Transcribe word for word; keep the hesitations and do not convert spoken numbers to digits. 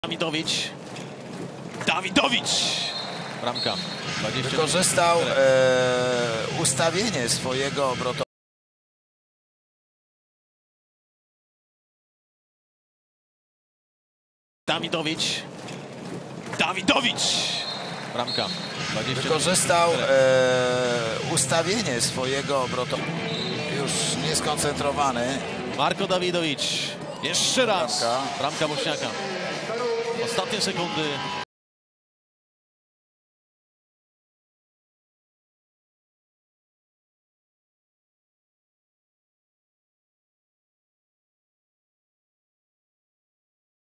Dawidowicz. Dawidowicz! Bramka. Wykorzystał e, ustawienie swojego obrotowego. Dawidowicz. Dawidowicz! Bramka. Wykorzystał e, ustawienie swojego obrotowego. Już nieskoncentrowany. Marko Dawidowicz. Jeszcze raz. Bramka. Bramka Bośniaka. Ostatnie sekundy.